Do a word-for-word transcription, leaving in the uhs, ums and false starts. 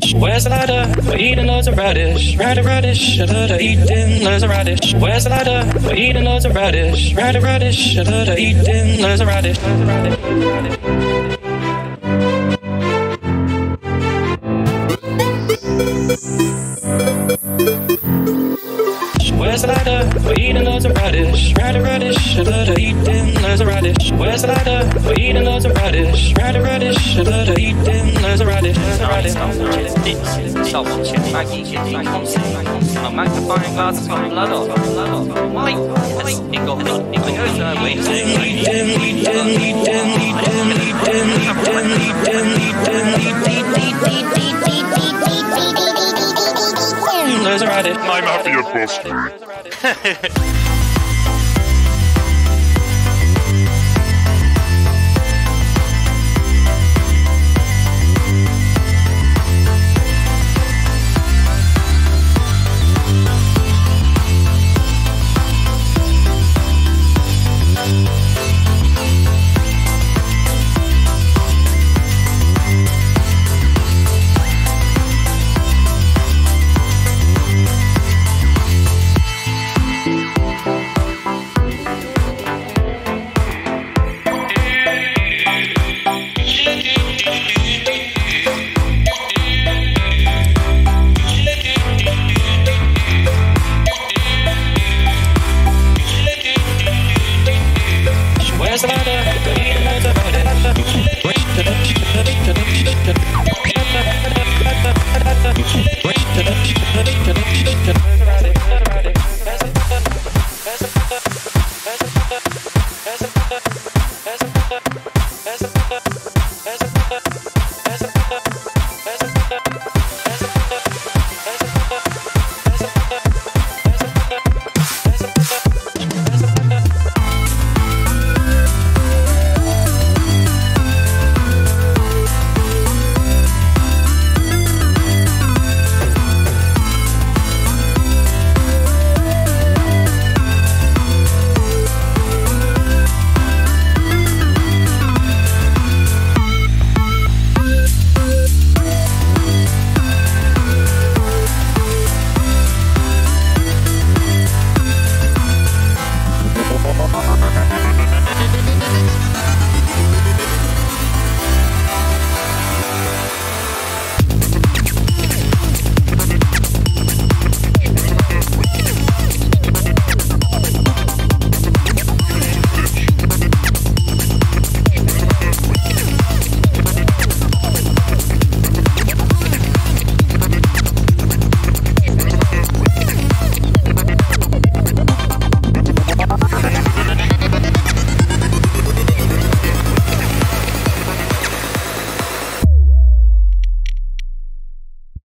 Where's the ladder? We're eating loads of radish, radish, radish, a lot of eating loads of radish. Where's the ladder? We're eating loads of radish, radish, radish, a lot of eating loads of radish. Where's the ladder? We're eating loads of radish, radish, radish, a lot of eating loads of radish. Where's the ladder? We're eating loads of radish, radish, radish, a lot of eating loads of radish. Stop watching this. Stop watching Maggie G content. My magnifying glass has got blood off. Blood off. Why? Yes, it got blood. It goes to her waist. I'm happy at Boston. Where's the ladder? We're eating loads of radish.